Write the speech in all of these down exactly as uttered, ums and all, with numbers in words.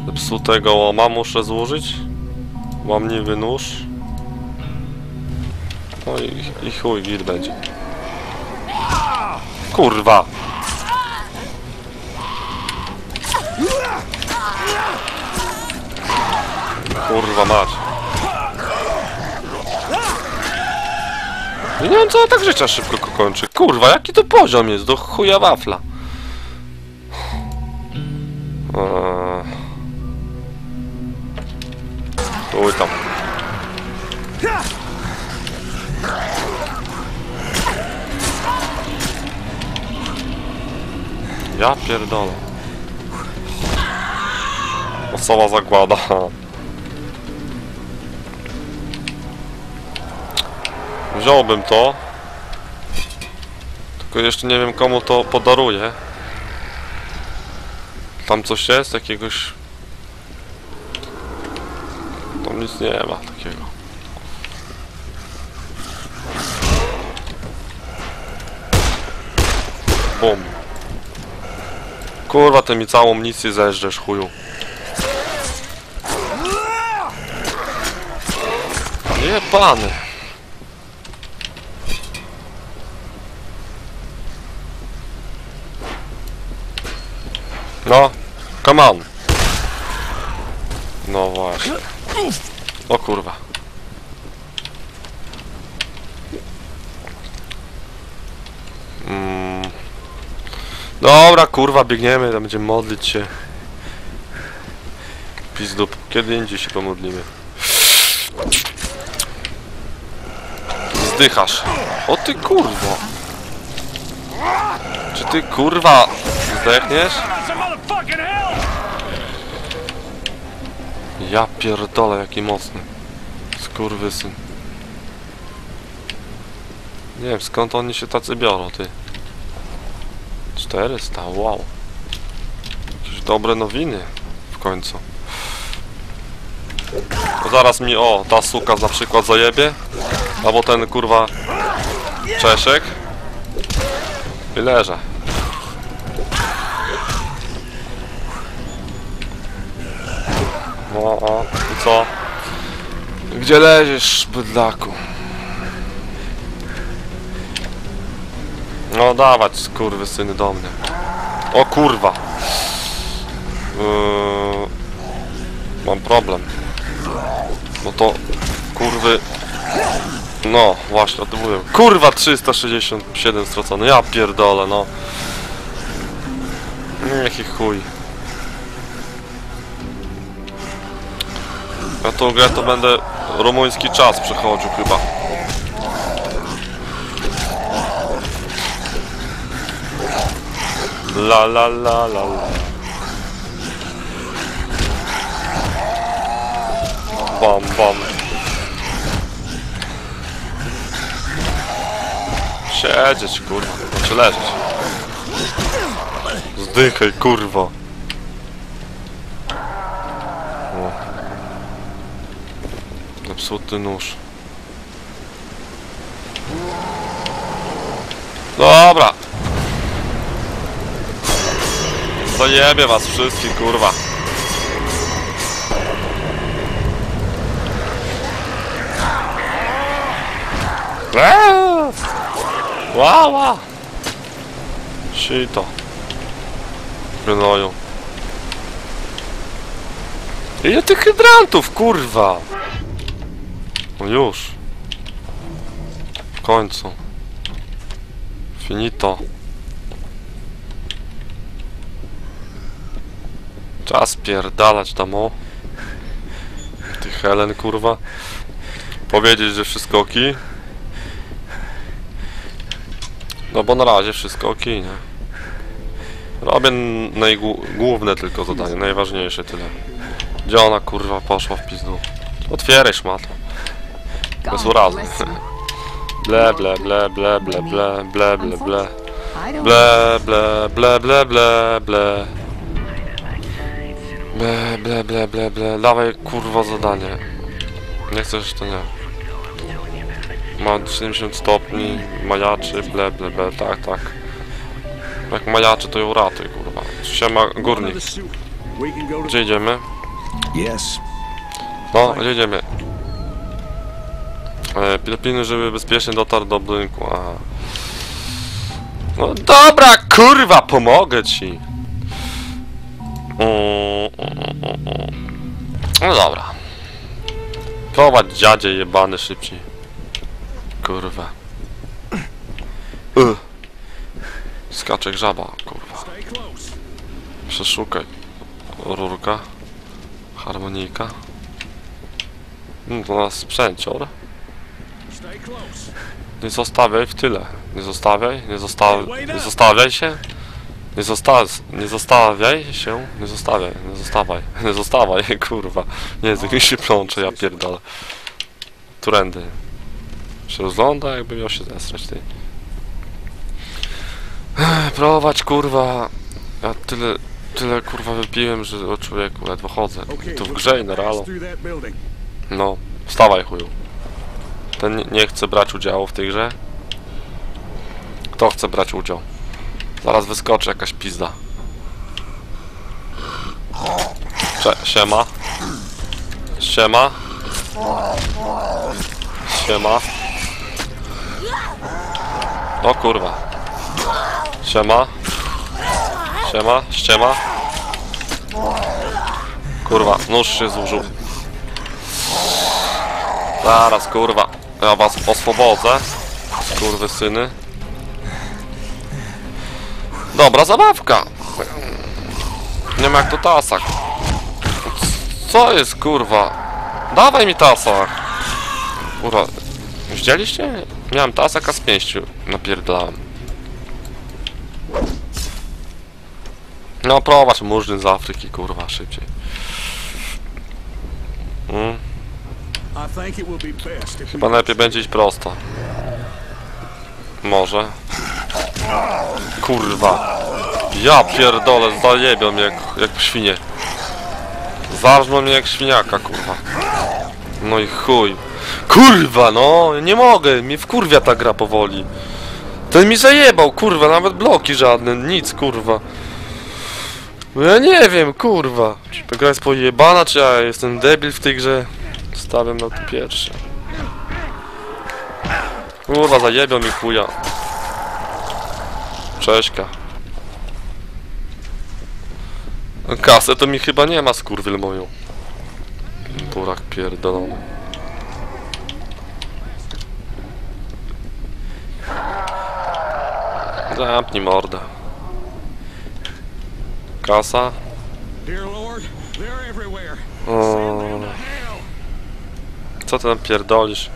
Zepsutego łoma muszę złożyć. Łamliwy nóż. No i, i chuj, git będzie. Kurwa! Kurwa mać. Ja nie wiem, co tak życia szybko kończy. Kurwa, jaki to poziom jest? Do chuja wafla. Eee... Uj tam. Ja pierdolę. Osoba zagłada. Wziąłbym to. Tylko jeszcze nie wiem, komu to podaruję. Tam coś jest? Jakiegoś... Tam nic nie ma takiego. Bum. Kurwa, ty mi całą amunicję zeżrzesz, chuju. Jebany. No, come on. No właśnie. O kurwa. Mm. Dobra, kurwa, biegniemy, tam będziemy modlić się. Pizdup, kiedy indziej się pomodlimy. Zdychasz. O ty kurwo. Czy ty kurwa zdechniesz? Ja pierdolę, jaki mocny. Skurwysyn. Nie wiem, skąd oni się tacy biorą, ty. czterysta, wow. Jakieś dobre nowiny w końcu. No zaraz mi, o, ta suka na przykład zajebie. Albo ten kurwa Czeszek. I leżę. No, o, i co? Gdzie leżysz, bydlaku? No dawać, skurwysyny, do mnie. O kurwa. Yy, mam problem. No to kurwy. No właśnie, o tym mówię. Kurwa, trzysta sześćdziesiąt siedem stracony. Ja pierdolę, no. Jaki chuj. Ja tą grę to będę rumuński czas przechodził chyba. La la la la la. Bam bam. Siedzieć kurwa, znaczy leżeć. Zdychaj kurwa. Zepsuty nóż. Dobra. Zajebie was wszystkich, kurwa. Eee! Wow, wow. Sito. Gnoju. Ile tych hydrantów, kurwa? No już. W końcu. Finito. Czas pierdalać tam, o. Ty Helen, kurwa. Powiedzieć, że wszystko ok. No bo na razie wszystko ok, nie? Robię najgłówne tylko zadanie, najważniejsze tyle. Gdzie ona, kurwa, poszła w pizdu? Otwieraj, szmato. Bez urazy. Ble, ble, ble, ble, ble, ble, ble, ble, ble. Ble, ble, ble, ble, ble, ble. Ble, ble, ble, ble, ble. Dawaj, kurwa, zadanie. Nie chcesz, to nie. Ma siedemdziesiąt stopni, majaczy, ble, ble, ble, tak, tak. Jak majaczy, to ją ratuj, kurwa. Siema, górnik. Gdzie idziemy? Yes. No, jedziemy. E, Pilnuj, żeby bezpiecznie dotarł do budynku. Aha. No dobra, kurwa, pomogę ci. No dobra. Prowadź, dziadzie jebany, szybciej. Kurwa. Ugh. Skaczek żaba, kurwa. Przeszukaj. Rurka. Harmonijka. No to nas sprzęcior. Nie zostawiaj w tyle. Nie zostawiaj, nie zostawiaj, nie zostawiaj się. Nie zosta nie zostawiaj się, nie zostawiaj, nie zostawaj, nie zostawaj, kurwa. Nie, z jakimś się plącze, ja pierdolę. Turendy. Się rozgląda, jakby miał się zesrać, ty. Ech, prowadź, kurwa. Ja tyle, tyle, kurwa, wypiłem, że o człowieku ledwo chodzę. I tu w grze i na realu. No, wstawaj, chuju. Ten nie, nie chce brać udziału w tej grze. Kto chce brać udział? Zaraz wyskoczy jakaś pizda. Cze siema. Siema. Siema. O kurwa. Siema. Siema. Ściema. Kurwa, nóż się zużył. Zaraz, kurwa. Ja was oswobodzę. Skurwysyny. Dobra zabawka. Nie ma jak to tasak. Co jest, kurwa? Dawaj mi tasak. Kurwa. Widzieliście? Miałem tasak, a z pięściu napierdlałem. No prowadź, murzyn z Afryki, kurwa, szybciej. Hmm. Chyba lepiej będzie iść prosto. Może. Kurwa. Ja pierdolę, zajebią mnie jak, jak świnie. Zarżną mnie jak świniaka, kurwa. No i chuj. Kurwa, no, nie mogę, mnie wkurwia ta gra powoli. Ten mi zajebał, kurwa, nawet bloki żadne, nic, kurwa. No ja nie wiem, kurwa. Czy ta gra jest pojebana, czy ja jestem debil w tej grze? Stawiam na to pierwsze. Kurwa, zajebią mi chuja. Cześćka. Kasę to mi chyba nie ma, skurwyl moją. Burak pierdolony. Zamknij mordę. Kasa. O. Co ty tam pierdolisz?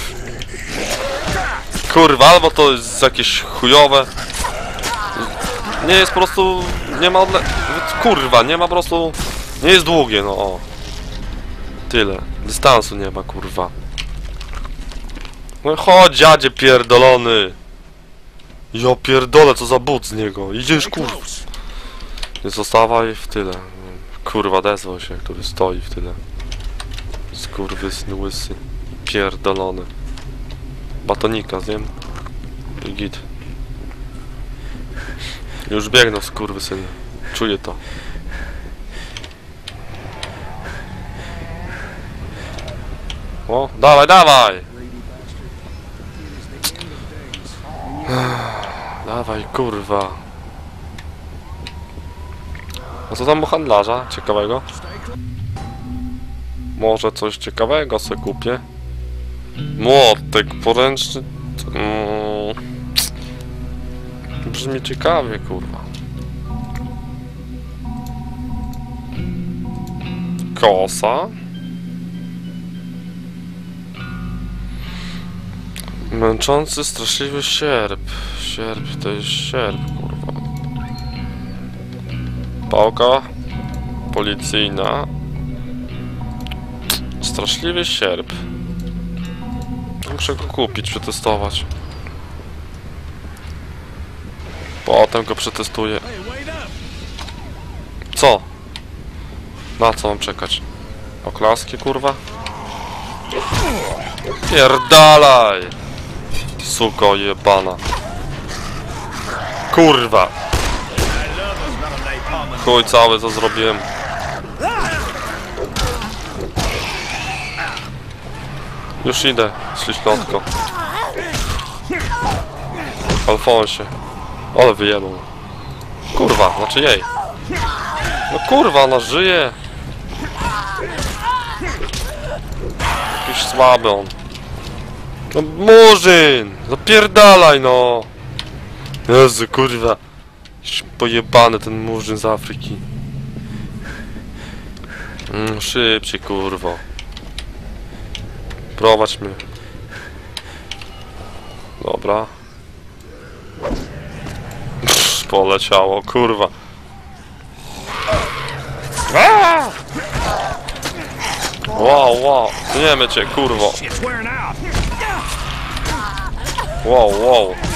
Kurwa, albo to jest jakieś chujowe. Nie jest po prostu... Nie ma odle... Kurwa, nie ma po prostu... Nie jest długie, no o. Tyle. Dystansu nie ma, kurwa. No chodź, dziadzie pierdolony. Ja pierdolę, co za but z niego. Idziesz, kurwa. Nie zostawaj w tyle. Kurwa, odezwał się, który stoi w tyle. Skurwysny, łysy. Pierdolony. Batonika zjem. I git. Już biegną, skurwysyny. Czuję to. O, dawaj, dawaj! Dawaj, kurwa. A co tam u handlarza ciekawego? Może coś ciekawego se kupię? Młotek poręczny... Mm. Brzmi ciekawie, kurwa. Kosa. Męczący, straszliwy sierp. Sierp to jest sierp, kurwa. Pałka policyjna. Straszliwy sierp. Muszę go kupić, przetestować. Potem go przetestuję. Co? Na co mam czekać? Oklaski, kurwa? Pierdalaj! Suko jebana. Kurwa! Chuj cały, co zrobiłem. Już idę, ślicznotko. Alfonsie. Ale wyjebał. Kurwa, znaczy jej. No kurwa, ona żyje. Jakiś słaby on. No murzyn! Zapierdalaj no! Jezu, kurwa. Jakiś pojebany ten murzyn z Afryki. Mm, szybciej, kurwo. Prowadź mnie. Dobra. Psz, poleciało, kurwa. Aaaa! Wow, wow, tniemy cię, kurwo. Wow, wow.